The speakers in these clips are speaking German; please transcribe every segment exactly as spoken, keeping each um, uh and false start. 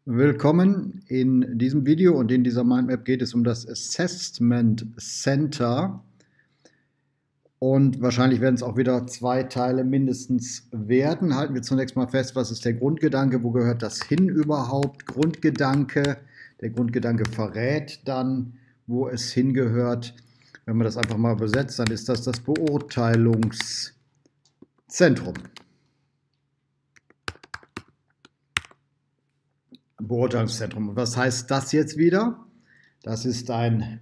Willkommen. In diesem Video und in dieser Mindmap geht es um das Assessment Center. Und wahrscheinlich werden es auch wieder zwei Teile mindestens werden. Halten wir zunächst mal fest, was ist der Grundgedanke, wo gehört das hin überhaupt? Grundgedanke, der Grundgedanke verrät dann, wo es hingehört. Wenn man das einfach mal übersetzt, dann ist das das Beurteilungszentrum. Beurteilungszentrum. Und was heißt das jetzt wieder? Das ist ein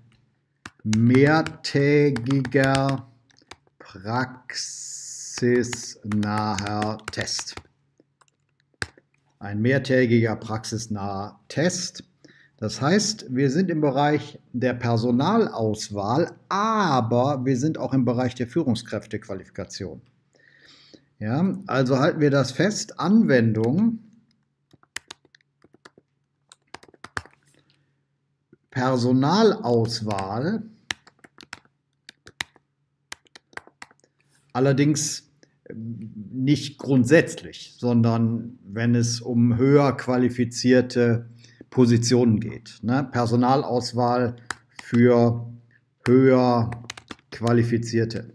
mehrtägiger praxisnaher Test. Ein mehrtägiger praxisnaher Test. Das heißt, wir sind im Bereich der Personalauswahl, aber wir sind auch im Bereich der Führungskräftequalifikation. Ja, also halten wir das fest, Anwendung Personalauswahl, allerdings nicht grundsätzlich, sondern wenn es um höher qualifizierte Positionen geht. Ne? Personalauswahl für höher qualifizierte.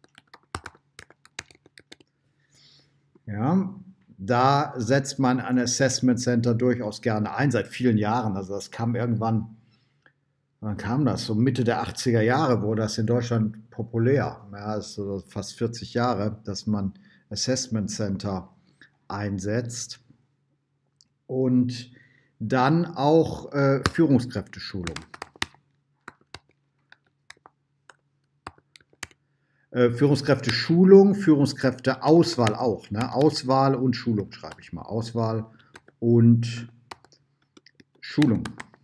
Ja, da setzt man ein Assessment Center durchaus gerne ein, seit vielen Jahren. Also das kam irgendwann Wann kam das? So Mitte der achtziger Jahre wurde das in Deutschland populär. Ja, das ist so fast vierzig Jahre, dass man Assessment Center einsetzt. Und dann auch äh, Führungskräfteschulung. Äh, Führungskräfteschulung, Führungskräfteauswahl auch. Ne? Auswahl und Schulung schreibe ich mal. Auswahl und Schulung.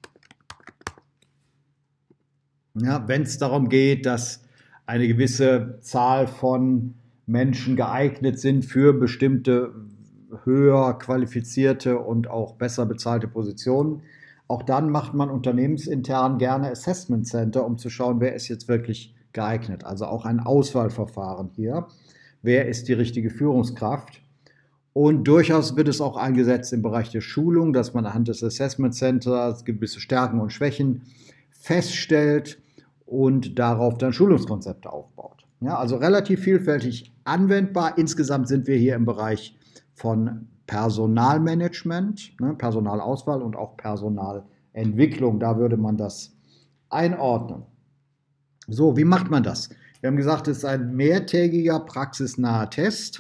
Ja, wenn es darum geht, dass eine gewisse Zahl von Menschen geeignet sind für bestimmte höher qualifizierte und auch besser bezahlte Positionen, auch dann macht man unternehmensintern gerne Assessment Center, um zu schauen, wer ist jetzt wirklich geeignet. Also auch ein Auswahlverfahren hier. Wer ist die richtige Führungskraft? Und durchaus wird es auch eingesetzt im Bereich der Schulung, dass man anhand des Assessment Centers gewisse Stärken und Schwächen feststellt und darauf dann Schulungskonzepte aufbaut. Ja, also relativ vielfältig anwendbar. Insgesamt sind wir hier im Bereich von Personalmanagement, ne, Personalauswahl und auch Personalentwicklung. Da würde man das einordnen. So, wie macht man das? Wir haben gesagt, es ist ein mehrtägiger praxisnaher Test.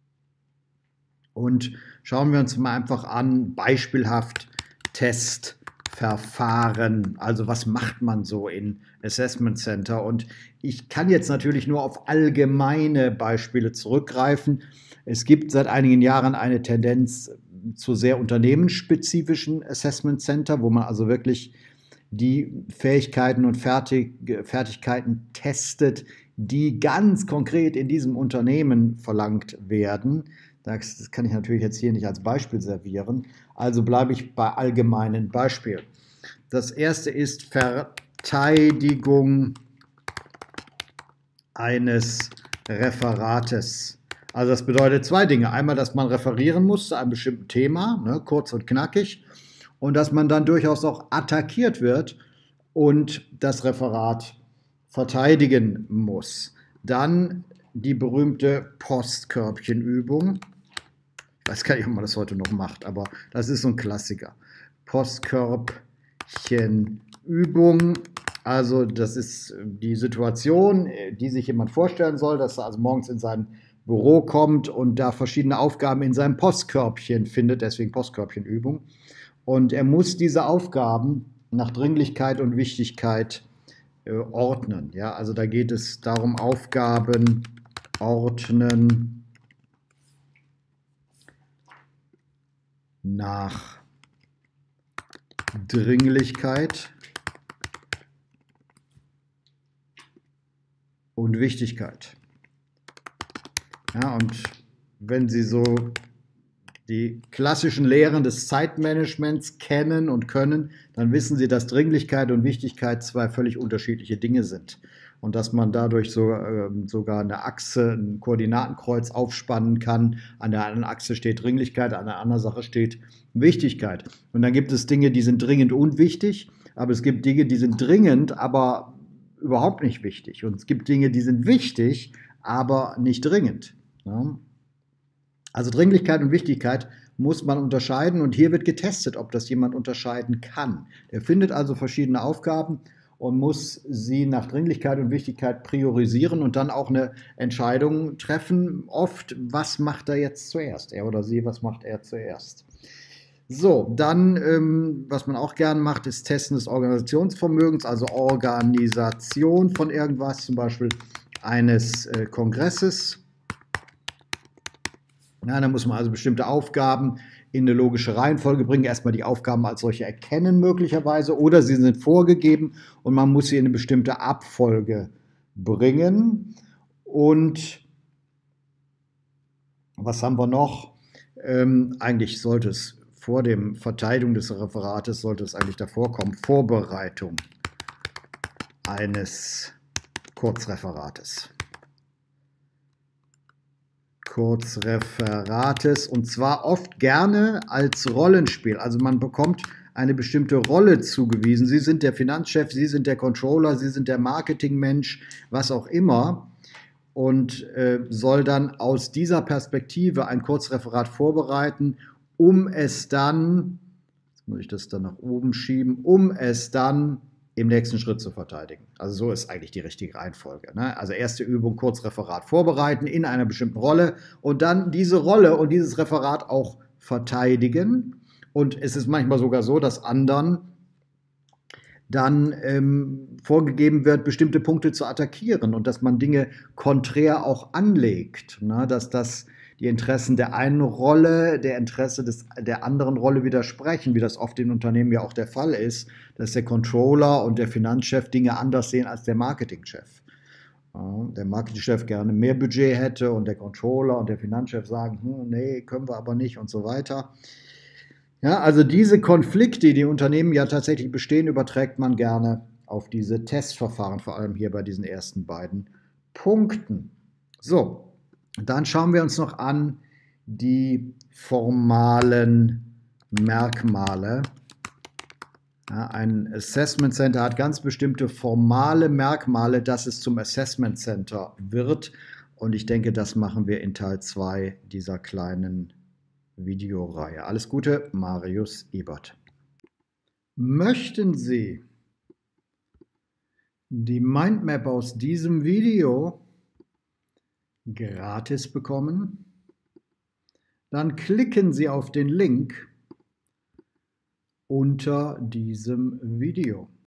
Und schauen wir uns mal einfach an, beispielhaft Test. Verfahren, also was macht man so in Assessment Center? Und ich kann jetzt natürlich nur auf allgemeine Beispiele zurückgreifen. Es gibt seit einigen Jahren eine Tendenz zu sehr unternehmensspezifischen Assessment Center, wo man also wirklich die Fähigkeiten und Fertig Fertigkeiten testet, die ganz konkret in diesem Unternehmen verlangt werden. Das kann ich natürlich jetzt hier nicht als Beispiel servieren, also bleibe ich bei allgemeinen Beispielen. Das erste ist Verteidigung eines Referates. Also das bedeutet zwei Dinge. Einmal, dass man referieren muss zu einem bestimmten Thema, ne, kurz und knackig, und dass man dann durchaus auch attackiert wird und das Referat verteidigen muss. Dann die berühmte Postkörbchenübung. Ich weiß gar nicht, ob man das heute noch macht, aber das ist so ein Klassiker. Postkörbchenübung. Also das ist die Situation, die sich jemand vorstellen soll, dass er also morgens in sein Büro kommt und da verschiedene Aufgaben in seinem Postkörbchen findet, deswegen Postkörbchenübung. Und er muss diese Aufgaben nach Dringlichkeit und Wichtigkeit äh, ordnen. Ja, also da geht es darum, Aufgaben ordnen nach Dringlichkeit und Wichtigkeit. Ja, und wenn Sie so die klassischen Lehren des Zeitmanagements kennen und können, dann wissen Sie, dass Dringlichkeit und Wichtigkeit zwei völlig unterschiedliche Dinge sind. Und dass man dadurch so, äh, sogar eine Achse, ein Koordinatenkreuz aufspannen kann. An der einen Achse steht Dringlichkeit, an der anderen Sache steht Wichtigkeit. Und dann gibt es Dinge, die sind dringend und wichtig, aber es gibt Dinge, die sind dringend, aber überhaupt nicht wichtig. Und es gibt Dinge, die sind wichtig, aber nicht dringend. Ja? Also Dringlichkeit und Wichtigkeit muss man unterscheiden und hier wird getestet, ob das jemand unterscheiden kann. Er findet also verschiedene Aufgaben und muss sie nach Dringlichkeit und Wichtigkeit priorisieren und dann auch eine Entscheidung treffen. Oft, was macht er jetzt zuerst? Er oder sie, was macht er zuerst? So, dann, ähm, was man auch gern macht, ist Testen des Organisationsvermögens, also Organisation von irgendwas, zum Beispiel eines äh, Kongresses. Ja, da muss man also bestimmte Aufgaben in eine logische Reihenfolge bringen. Erstmal die Aufgaben als solche erkennen möglicherweise oder sie sind vorgegeben und man muss sie in eine bestimmte Abfolge bringen. Und was haben wir noch? Ähm, eigentlich sollte es vor dem Verteidigung des Referates, sollte es eigentlich davor kommen, Vorbereitung eines Kurzreferates. Kurzreferates und zwar oft gerne als Rollenspiel. Also man bekommt eine bestimmte Rolle zugewiesen. Sie sind der Finanzchef, Sie sind der Controller, Sie sind der Marketingmensch, was auch immer und äh, soll dann aus dieser Perspektive ein Kurzreferat vorbereiten, um es dann, jetzt muss ich das dann nach oben schieben, um es dann im nächsten Schritt zu verteidigen. Also so ist eigentlich die richtige Reihenfolge. Ne? Also erste Übung, Kurzreferat vorbereiten in einer bestimmten Rolle und dann diese Rolle und dieses Referat auch verteidigen. Und es ist manchmal sogar so, dass anderen dann ähm, vorgegeben wird, bestimmte Punkte zu attackieren und dass man Dinge konträr auch anlegt, ne? Dass das die Interessen der einen Rolle, der Interesse des, der anderen Rolle widersprechen, wie das oft in Unternehmen ja auch der Fall ist, dass der Controller und der Finanzchef Dinge anders sehen als der Marketingchef. Ja, der Marketingchef gerne mehr Budget hätte und der Controller und der Finanzchef sagen, hm, nee, können wir aber nicht und so weiter. Ja, also diese Konflikte, die in Unternehmen ja tatsächlich bestehen, überträgt man gerne auf diese Testverfahren, vor allem hier bei diesen ersten beiden Punkten. So. Dann schauen wir uns noch an die formalen Merkmale. Ja, ein Assessment Center hat ganz bestimmte formale Merkmale, dass es zum Assessment Center wird. Und ich denke, das machen wir in Teil zwei dieser kleinen Videoreihe. Alles Gute, Marius Ebert. Möchten Sie die Mindmap aus diesem Video gratis bekommen? Dann klicken Sie auf den Link unter diesem Video.